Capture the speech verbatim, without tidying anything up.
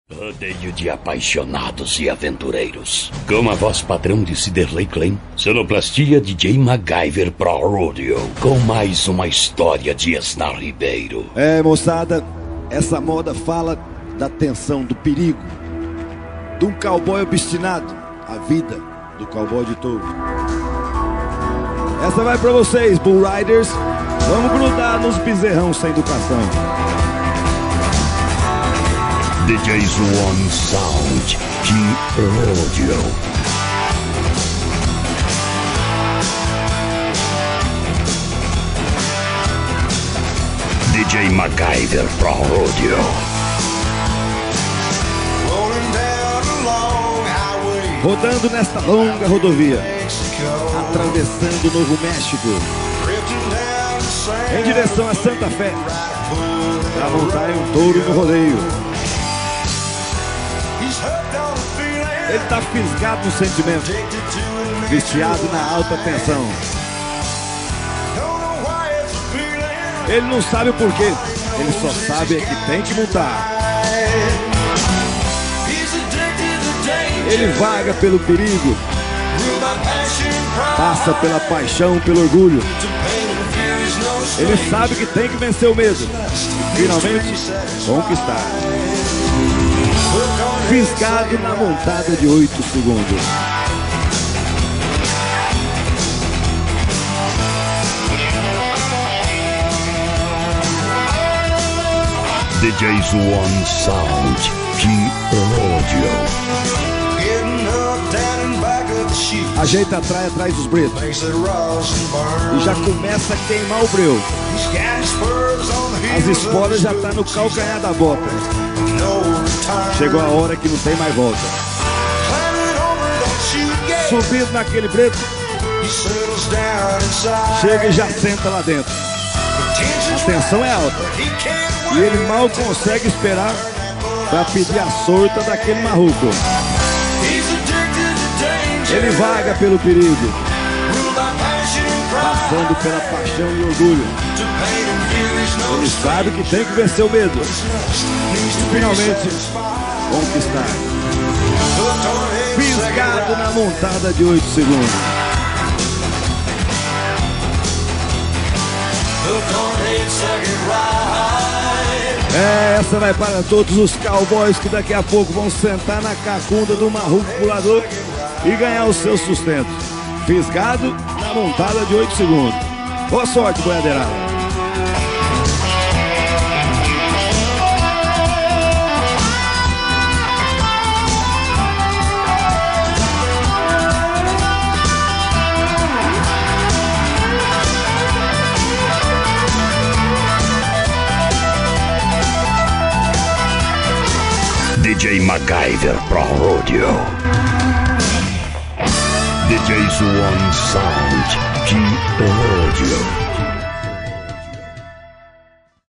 Rodeio de apaixonados e aventureiros. Com a voz padrão de Ciderley Klein, sonoplastia D J MacGyver Pro Rodeo, com mais uma história de Esnar Ribeiro. É, moçada, essa moda fala da tensão, do perigo, de um cowboy obstinado, a vida do cowboy de touro. Essa vai pra vocês, Bull Riders. Vamos grudar nos bezerrão sem educação. D Js One Sound King Rodeo. D J MacGyver Pro Rodeo. Rodando nesta longa rodovia, atravessando o Novo México, em direção a Santa Fé, para montar um touro no rodeio. Ele tá fisgado no sentimento, viciado na alta tensão. Ele não sabe o porquê, ele só sabe é que tem que montar. Ele vaga pelo perigo, passa pela paixão, pelo orgulho. Ele sabe que tem que vencer o medo e finalmente conquistar. Fisgado na montada de oito segundos. D Js One Sound King Rodeo. Ajeita a traia atrás dos bretos e já começa a queimar o breu. As esporas já tá no calcanhar da bota. Chegou a hora que não tem mais volta. Subindo naquele breto, chega e já senta lá dentro. A tensão é alta e ele mal consegue esperar para pedir a sorta daquele marruco. Ele vaga pelo perigo, passando pela paixão e orgulho. Ele sabe que tem que vencer o medo e finalmente conquistar. Fisgado na montada de oito segundos. É, essa vai para todos os cowboys que daqui a pouco vão sentar na cacunda do marruco pulador e ganhar o seu sustento. Fisgado na montada de oito segundos. Boa sorte, boiadeirada. D J MacGyver Pro Rodeo. D Js One Sound King Rodeo.